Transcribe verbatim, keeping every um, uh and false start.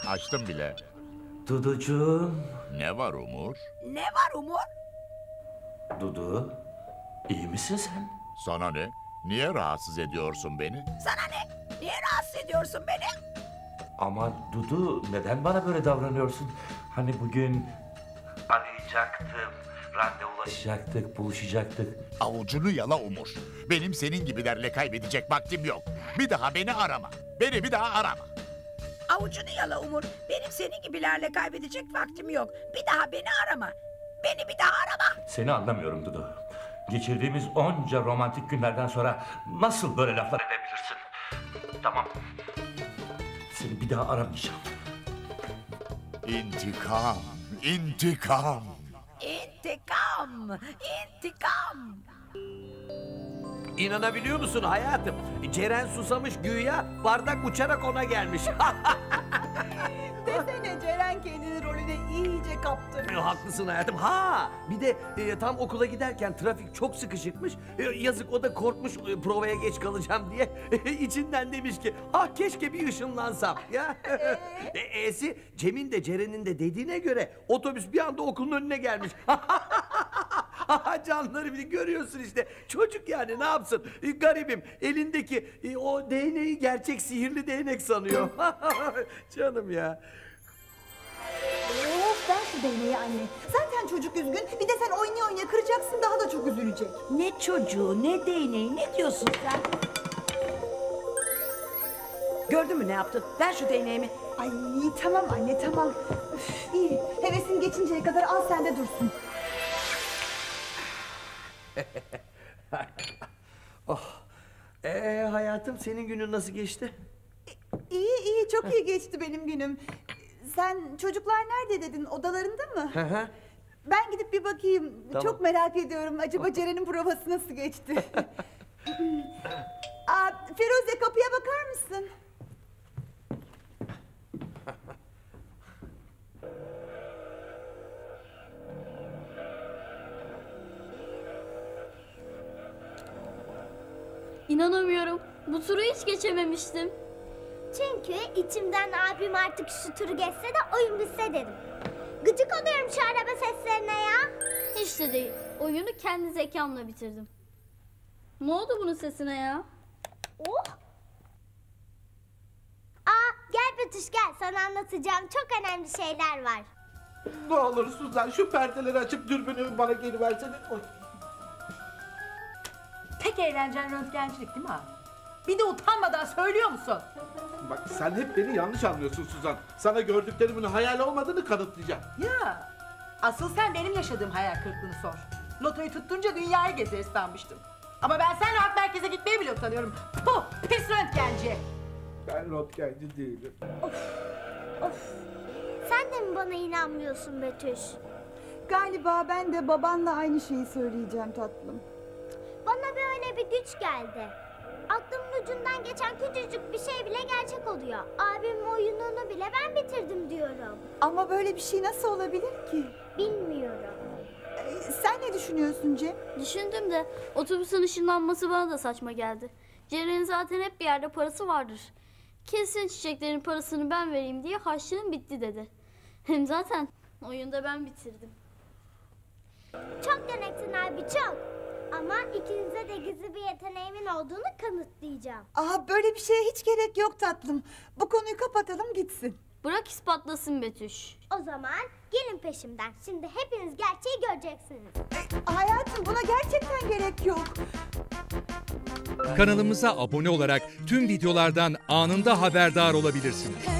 Açtım bile. Duducuğum. Ne var Umur? Ne var Umur? Dudu, iyi misin sen? Sana ne? Niye rahatsız ediyorsun beni? Sana ne? Niye rahatsız ediyorsun beni? Ama Dudu, neden bana böyle davranıyorsun? Hani bugün arayacaktım, randevulaşacaktık, buluşacaktık. Avucunu yala Umur. Benim senin gibilerle kaybedecek vaktim yok. Bir daha beni arama. Beni bir daha arama. Avucunu yala Umur. Benim senin gibilerle kaybedecek vaktim yok. Bir daha beni arama. Beni bir daha arama. Seni anlamıyorum Dudu. Geçirdiğimiz onca romantik günlerden sonra nasıl böyle laflar edebilirsin? Tamam. Seni bir daha aramayacağım. İntikam, intikam. İntikam, intikam. İnanabiliyor musun hayatım? Ceren susamış güya, bardak uçarak ona gelmiş. Desene Ceren kendini rolüne iyice kaptı. Haklısın hayatım. Ha, bir de e, tam okula giderken trafik çok sıkışıkmış. E, yazık o da korkmuş e, provaya geç kalacağım diye. E, içinden demiş ki, ah keşke bir ışınlansam. Ya. e, E'si Cem'in de Ceren'in de dediğine göre otobüs bir anda okulun önüne gelmiş. Canları bir görüyorsun işte. Çocuk yani ne yapsın? E, garibim elindeki e, o değneği gerçek sihirli değnek sanıyor. Canım ya. Of ver şu değneği anne. Zaten çocuk üzgün. Bir de sen oynaya oynaya kıracaksın, daha da çok üzülecek. Ne çocuğu, ne değneği, ne diyorsun sen? Gördün mü ne yaptın? Ver şu değneğimi. Ay tamam anne tamam. Üf, iyi. Hevesin geçinceye kadar al sende dursun. Oh. Ee, hayatım senin günün nasıl geçti? İyi iyi çok iyi geçti benim günüm. Sen çocuklar nerede dedin, odalarında mı? Hı hı. Ben gidip bir bakayım. Tamam. Çok merak ediyorum. Acaba Ceren'in provası nasıl geçti? Aa, Firuze kapıya bakar mısın? İnanamıyorum. Bu turu hiç geçememiştim. Çünkü içimden abim artık şu turu geçse de oyun bitse dedim. Gıcık oluyorum şu araba seslerine ya. Hiç de değil. Oyunu kendi zekamla bitirdim. Ne oldu bunun sesine ya? Oh. Aa gel Betüş gel, sana anlatacağım çok önemli şeyler var. Ne olur Suzan şu perdeleri açıp dürbünü bana geri versene. Oy. Tek eğlencen röntgencilik değil mi abi? Bir de utanmadan söylüyor musun? Bak sen hep beni yanlış anlıyorsun Suzan. Sana gördüklerimin hayal olmadığını kanıtlayacağım. Ya asıl sen benim yaşadığım hayal kırıklığını sor. Lotoyu tuttunca dünyayı gezeriz sanmıştım. Ama ben seninle halk merkeze gitmeye bile utanıyorum. Puh, pis röntgenci. Ben röntgenci değilim. Of. Sen de mi bana inanmıyorsun Betüş? Galiba ben de babanla aynı şeyi söyleyeceğim tatlım. Bana böyle bir güç geldi. Aklımın ucundan geçen küçücük bir şey bile gerçek oluyor. Abimin oyununu bile ben bitirdim diyorum. Ama böyle bir şey nasıl olabilir ki? Bilmiyorum. Ee, sen ne düşünüyorsun Cem? Düşündüm de otobüsün ışınlanması bana da saçma geldi. Ceren'in zaten hep bir yerde parası vardır. Kesin çiçeklerin parasını ben vereyim diye harçlığım bitti dedi. Hem zaten oyunda ben bitirdim. Çok deneksin abi çok. Ama ikinize de gizli bir yeteneğimin olduğunu kanıtlayacağım. Aa, böyle bir şeye hiç gerek yok tatlım. Bu konuyu kapatalım gitsin. Bırak ispatlasın Betüş. O zaman gelin peşimden. Şimdi hepiniz gerçeği göreceksiniz. E, hayatım buna gerçekten gerek yok. Kanalımıza abone olarak tüm videolardan anında haberdar olabilirsiniz.